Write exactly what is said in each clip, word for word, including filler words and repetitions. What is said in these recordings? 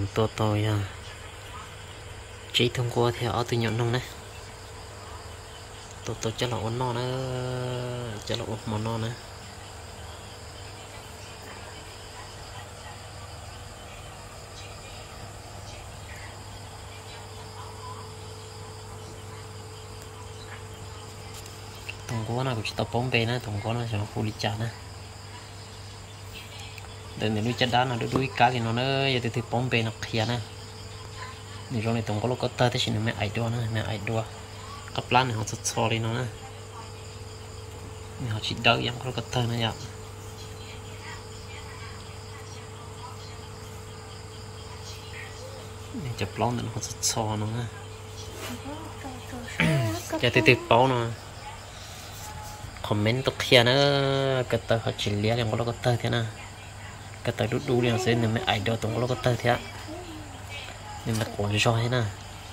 to to à chỉ thông qua theo ở tôi nhận nông đấy tôi tôi cho là ổn non nữa cho là ổn món non nữa thông qua nó cũng chỉ tập bóng bê nữa thông qua nó sẽ phụ lý trả nữa để nếu chân đá nó đuôi đuôi cá thì nó nữa giờ từ từ bóng bê nó kia nèนี่เราในตรงก็เราก็เตอร์ที่ชินไม่ไอดัวนะไม่ไอดัวกับร้านเนี่ยเขาสดซอเลยเนาะนะนี่เขาชิดเดายังเราก็เตอร์นะอยากนี่จะปล้องแต่เขาสดซอเนาะนะจะติดติดเป้าเนาะคอมเมนต์ตกเขียนนะก็เตอร์เขาชินเลี้ยยังเราก็เตอร์เท่านะก็เตอร์ดูดูเรื่องเส้นเนี่ยไม่ไอดัวตรงก็เราก็เตอร์เท่าnên là ổn cho hết nè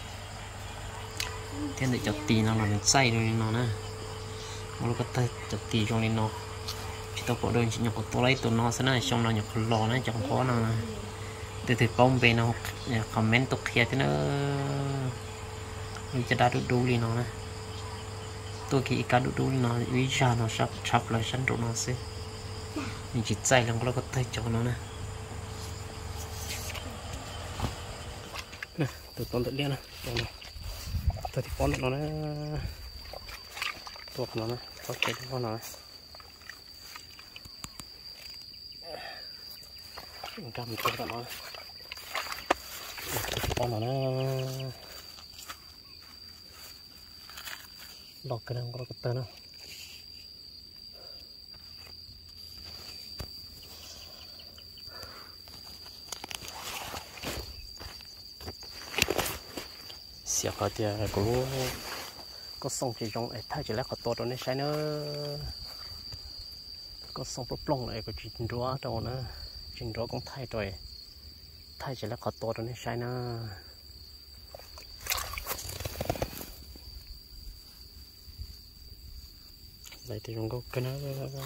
thế để chặt tì nó làm say rồi nó nè nó có tay chặt tì trong này nó chỉ tao có đơn chỉ nhập của tôi lấy tụi nó sẽ này trong nó nhập lò nó chẳng có nào từ từ công về nó comment tục kia thế nó mìnhจะได้ดูดูđi nó nè tôi kỳ cảดูดูnó ý ra nó sắp sắp lại sẵn tụi nó sẽ mình chỉ say làm có có tay cho nó nè nè từ con tự liên nè từ thì con nó nó tuột nó nè có cái con nó chúng ta mình cho nó con nó nó lọt cái nào có cái tên nào xia khó thì cũng có sông chỉ trong ấy thay chỉ là khó to đó nên sai nữa có sông bốc lông này có chuyện đua đâu nữa chuyện đua cũng thay rồi thay chỉ là khó to đó nên sai nữa đây thì chúng có cái nó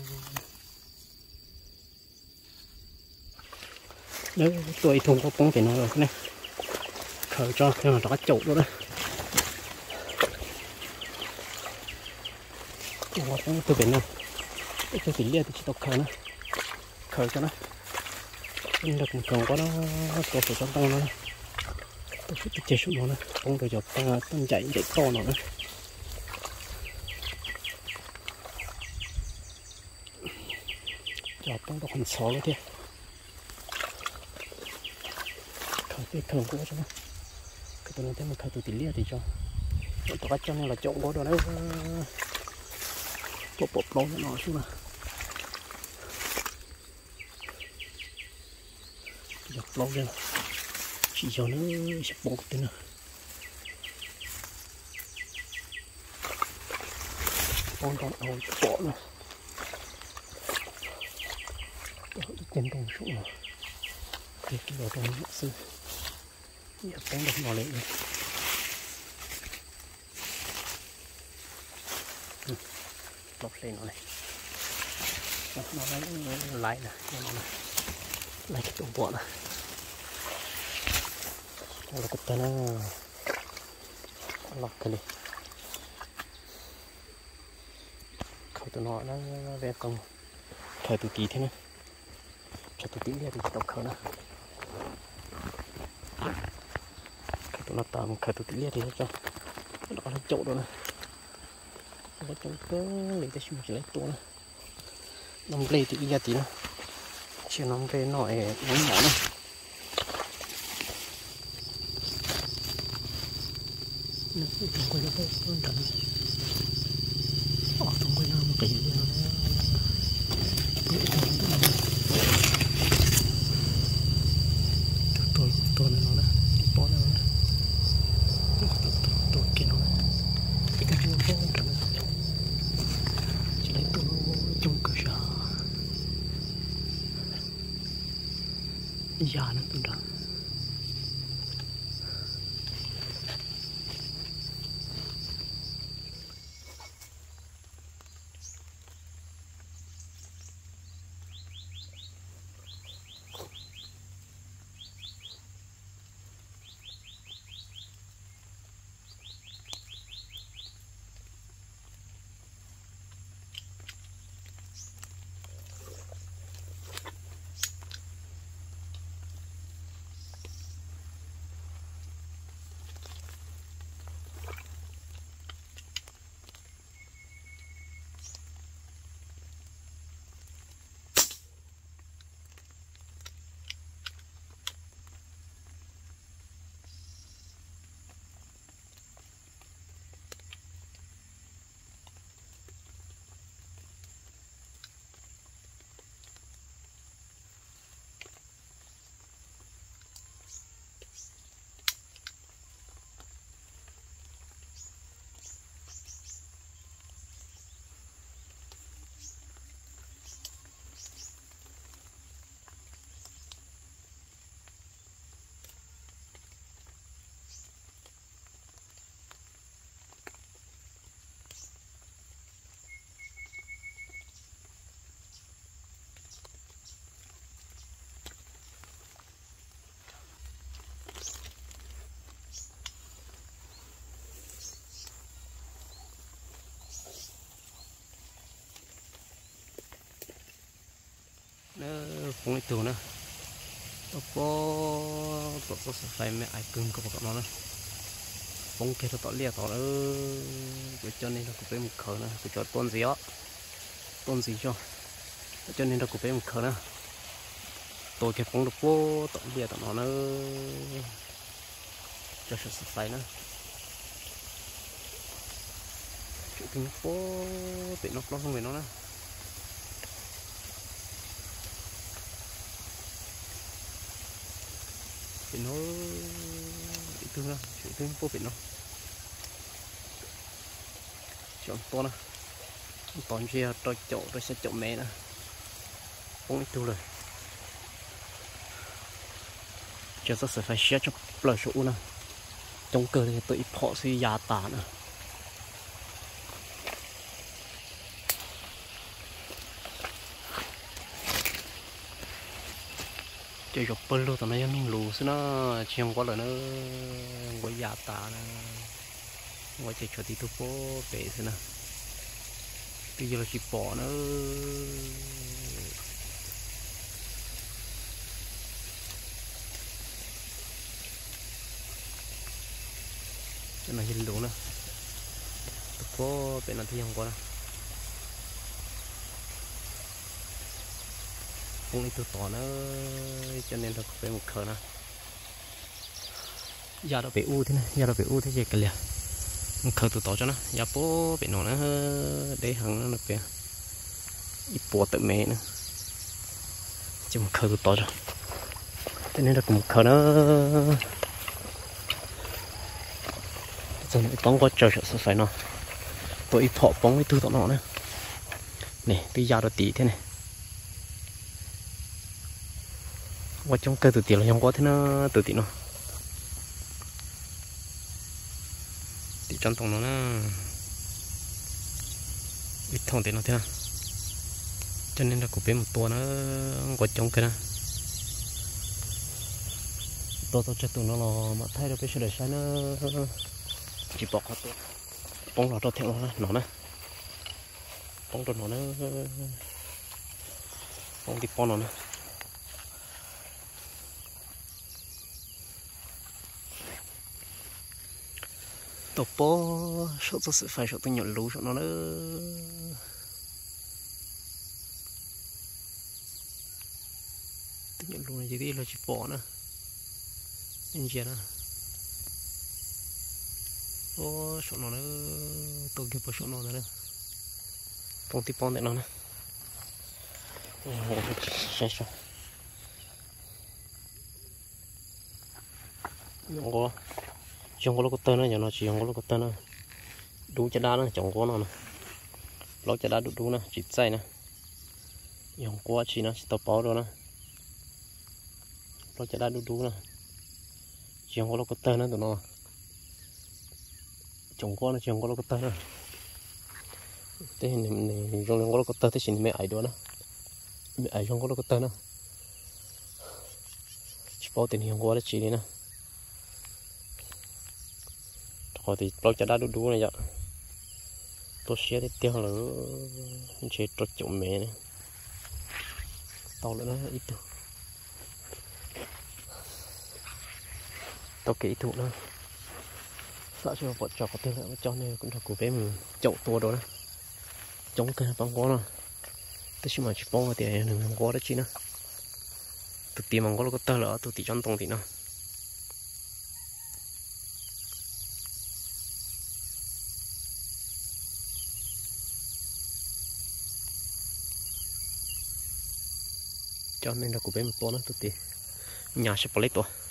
nếu tôi thùng có bóng thì nó rồi này khởi cho cái mà nó chậu đó đấy tôi biết nè cái tỷ lệ thì chỉ tộc khởi nó khởi cho nó nhưng được một còn có nó có phải trong tăng nó tôi phải chế xuống nó nè không được cho tăng tăng chạy chạy to nó nữa cho tăng được phần sáu nữa thế khởi cái khởi của cho nó cái tôi nói thế mà khởi từ tỷ lệ thì cho tôi bắt cho nó là trộn có đồ đấy bột bột lông nó xuống nè bột lông đây chỉ cho nó sắp bột thế nè con con đầu bỏ nè trên con xuống nè cái cái đồ trong nó sư nhập con được mò lên lọc lên nó này nó lấy lại nè nó này lấy cái tụng bộ này nó là cái tên nó lọc cái này khởi tụi nó nó về con khởi tụi tí thế này cho tụi tí ra thì tộc khởi nè khởi tụi nó tạm khởi tụi tí ra thì cho nó nó chỗ đó nè nó trong cái lấy cái xuống chỉ lấy to nè nằm lấy thì ra tí nè chỉ nằm về nổi nó nhỏ nè nó trong quay nó có đằng ở trong quay nó một cái gì đó tôi tôi nó nè to nó nè tôi tôi kia nó cái cái nó có đằng chung cơ sở già nó tụi đó cũng ít tù nữa tôi có tôi có phải mẹ ai cưng có bọn nó nữa bông kia tôi tỏ lia tỏ nữa cho nên là cũng phải một khờ nữa tôi cho tôn gì á tôn gì cho cho nên là cũng phải một khờ nữa tôi cái bông được vô tỏ lia tỏ nó nữa cho sự phải nữa chuyện tình phố bị nó nó không về nó nữa bị nó bị thương ra chuyện thương phố bị nó chọn to nè toàn chia tôi chỗ tôi sẽ chọn mẹ nè không ít tu rồi cho tôi sẽ phải share cho lời số nè trong cơ thì tự họ suy giá tả nè chơi chụp bơi luôn tao nói mình lù xí nó chiang quá rồi nó quá giá tả nè quá chơi cho tí tu phố bể xí nè bây giờ là chỉ bỏ nó cái này hình đủ nè tu phố bể nó thì không quá nè cũng đi tu tỏ nó cho nên là phải một khờ nè giờ nó bị u thế này giờ nó bị u thế gì cả liền một khờ tu tỏ cho nó giờ phố bị nó nó để hằng nó bị ít bỏ tự mẹ nữa chỉ một khờ tu tỏ cho cho nên là một khờ nó giờ nó bóng có chờ sợ phải nó tôi ít phọ bóng với tu tỏ nó nữa này bây giờ nó tí thế này qua trong cơ tự tiền là không có thế nó tự tiền nó thì trong tổng nó nó ít thông tiền nó thế nào cho nên là cũng biết một tua nó qua trong cái này tôi tôi cho tụi nó là mà thay được cái sự đời sai nó chỉ bỏ qua tôi bóng nó cho theo nó nó nè bóng cho nó nó bóng thì bóng nó nè tổ bố số tôi sẽ phải số tôi nhận lú số nó nữa tôi nhận lú này gì là chỉ bỏ nữa nên gì nữa bố số nó nữa tôi kêu bố số nó nữa không tiếp bón để nó nữa sai sao không có trong có lô cốt nữa, nó chỉ trong có lô cốt nữa, đủ cho đá nữa, trong có nó nè, lót cho đá đủ đủ nè, chỉ say nè, trong có chỉ nó chỉ tập bao rồi nè, lót cho đá đủ đủ nè, trong có lô cốt nữa tụi nó, trong có nó trong có lô cốt nữa, thế này trong có lô cốt thế chỉ mấy ai đó nè, mấy ai trong có lô cốt nữa, chỉ bao tiền trong có đó chỉ đi nè. Thì tôi cho đá đu đu này vậy tôi sẽ đi tiêu nữa sẽ trộn trộn mẹ này tao nữa nó ít thôi tao kỹ thủ nữa sợ cho vợ trò có tên là cho nên cũng là của bé mình chậu tua đó chống cái bóng có nào tôi chỉ mà chỉ bóng thì đừng có đó chi nữa tôi tìm bằng có có tơ lỡ tôi chỉ trong tông thì nào cho nên là của bé một con nó tôi tìm nhà sẽ lấy to